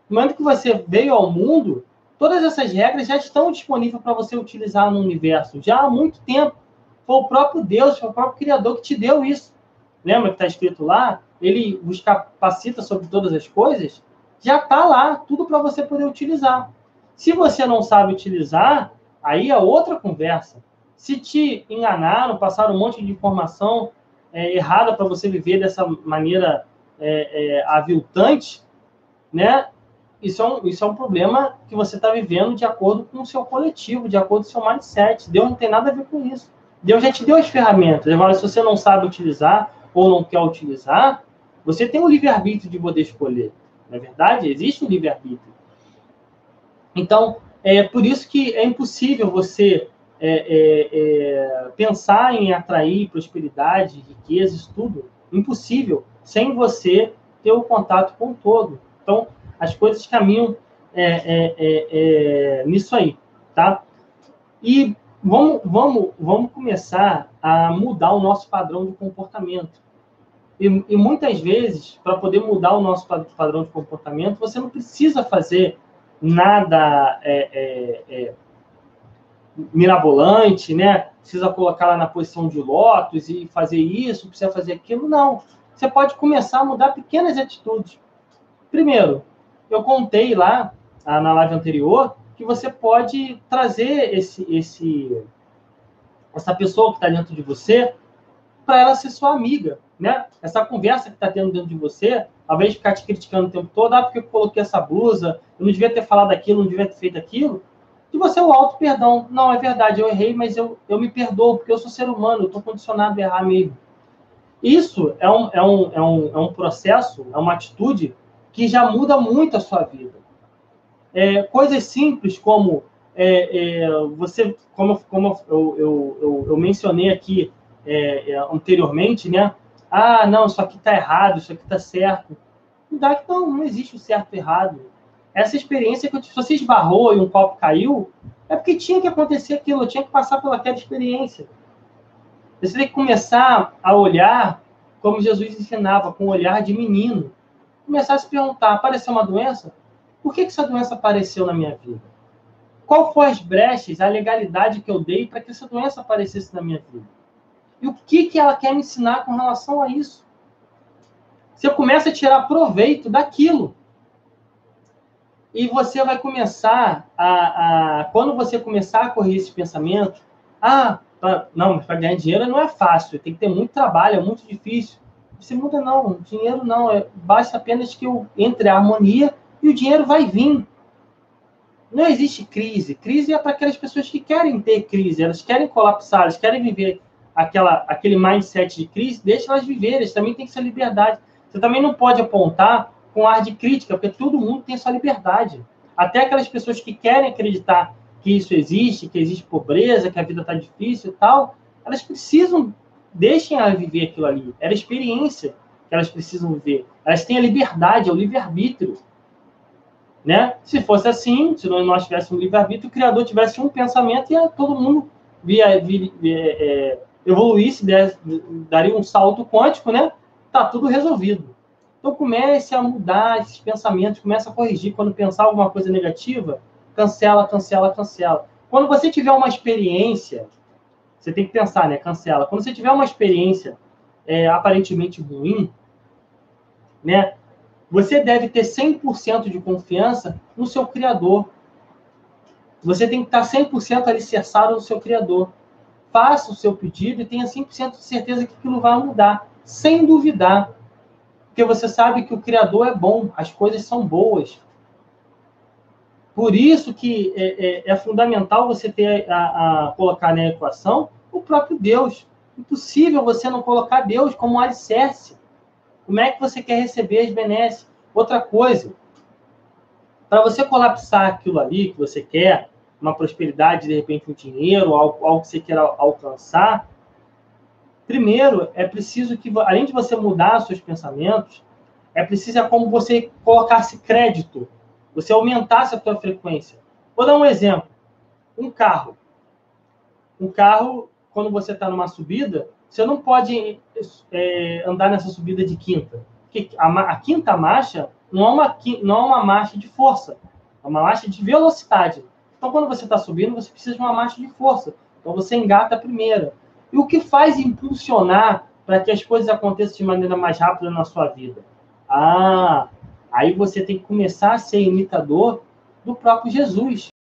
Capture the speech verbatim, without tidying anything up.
No momento que você veio ao mundo, todas essas regras já estão disponíveis para você utilizar no universo, já há muito tempo. Foi o próprio Deus, foi o próprio Criador que te deu isso. Lembra que está escrito lá? Ele vos capacita sobre todas as coisas? Já está lá, tudo para você poder utilizar. Se você não sabe utilizar, aí é outra conversa. Se te enganaram, passaram um monte de informação é, errada para você viver dessa maneira é, é, aviltante, né? Isso é, um, isso é um problema que você está vivendo de acordo com o seu coletivo, de acordo com o seu mindset. Deus não tem nada a ver com isso. Deus já te deu as ferramentas. Agora, se você não sabe utilizar ou não quer utilizar, você tem o livre-arbítrio de poder escolher. Não é verdade? Existe o livre-arbítrio. Então, é por isso que é impossível você é, é, é, pensar em atrair prosperidade, riqueza, isso tudo. Impossível, sem você ter o contato com o todo. Então, as coisas caminham é, é, é, é, nisso aí, tá? E vamos, vamos, vamos começar a mudar o nosso padrão de comportamento. E, e muitas vezes, para poder mudar o nosso padrão de comportamento, você não precisa fazer nada é, é, é, mirabolante, né? Precisa colocar lá na posição de lótus e fazer isso, precisa fazer aquilo. Não. Você pode começar a mudar pequenas atitudes. Primeiro, eu contei lá, na live anterior, que você pode trazer esse, esse, essa pessoa que está dentro de você para ela ser sua amiga, né? Essa conversa que está tendo dentro de você, ao invés de ficar te criticando o tempo todo, ah, porque eu coloquei essa blusa, eu não devia ter falado aquilo, não devia ter feito aquilo, que você é o auto-perdão. Não, é verdade, eu errei, mas eu, eu me perdoo, porque eu sou ser humano, eu estou condicionado a errar mesmo. Isso é um, é, um, é, um, é um processo, é uma atitude que já muda muito a sua vida. É, coisas simples como é, é, você, como, como eu, eu, eu, eu mencionei aqui é, é, anteriormente, né? Ah, não, isso aqui está errado, isso aqui está certo. Não dá que não, não existe o certo e errado. Essa experiência que eu, se você esbarrou e um copo caiu, é porque tinha que acontecer aquilo, eu tinha que passar pelaquela experiência. Você tem que começar a olhar como Jesus ensinava, com um olhar de menino. Começar a se perguntar, apareceu uma doença? Por que, que essa doença apareceu na minha vida? Qual foram as brechas, a legalidade que eu dei para que essa doença aparecesse na minha vida? E o que, que ela quer me ensinar com relação a isso? Você começa a tirar proveito daquilo. E você vai começar a... a quando você começar a correr esse pensamento, ah, pra, não, para ganhar dinheiro não é fácil, tem que ter muito trabalho, é muito difícil. Você muda, não, dinheiro não, é, basta apenas que eu entre a harmonia e o dinheiro vai vir. Não existe crise. Crise é para aquelas pessoas que querem ter crise, elas querem colapsar, elas querem viver aquela, aquele mindset de crise, deixa elas viverem, eles também têm essa liberdade. Você também não pode apontar com ar de crítica, porque todo mundo tem sua liberdade. Até aquelas pessoas que querem acreditar que isso existe, que existe pobreza, que a vida está difícil e tal, elas precisam, deixem elas viver aquilo ali. É a experiência que elas precisam viver. Elas têm a liberdade, é o livre-arbítrio. Né? Se fosse assim, se nós tivéssemos um livre-arbítrio, o Criador tivesse um pensamento e todo mundo via, via, via, é, evoluísse, daria um salto quântico, né? Tá tudo resolvido. Então comece a mudar esses pensamentos, comece a corrigir. Quando pensar alguma coisa negativa, cancela, cancela, cancela. Quando você tiver uma experiência, você tem que pensar, né? Cancela. Quando você tiver uma experiência é, aparentemente ruim, né? Você deve ter cem por cento de confiança no seu Criador. Você tem que estar cem por cento alicerçado no seu Criador. Faça o seu pedido e tenha cem por cento de certeza que aquilo vai mudar, sem duvidar. Porque você sabe que o Criador é bom, as coisas são boas. Por isso que é, é, é fundamental você ter a, a colocar na equação o próprio Deus. Impossível você não colocar Deus como alicerce. Como é que você quer receber as benesses? Outra coisa, para você colapsar aquilo ali que você quer, uma prosperidade, de repente um dinheiro, algo, algo que você queira alcançar, primeiro é preciso que, além de você mudar seus pensamentos, é preciso é como você colocasse crédito, você aumentasse a sua frequência. Vou dar um exemplo. Um carro. Um carro, quando você está numa subida, você não pode é, andar nessa subida de quinta. Porque a, a quinta marcha não é, uma, não é uma marcha de força, é uma marcha de velocidade. Então, quando você está subindo, você precisa de uma marcha de força. Então, você engata a primeira. E o que faz impulsionar para que as coisas aconteçam de maneira mais rápida na sua vida? Ah, aí você tem que começar a ser imitador do próprio Jesus.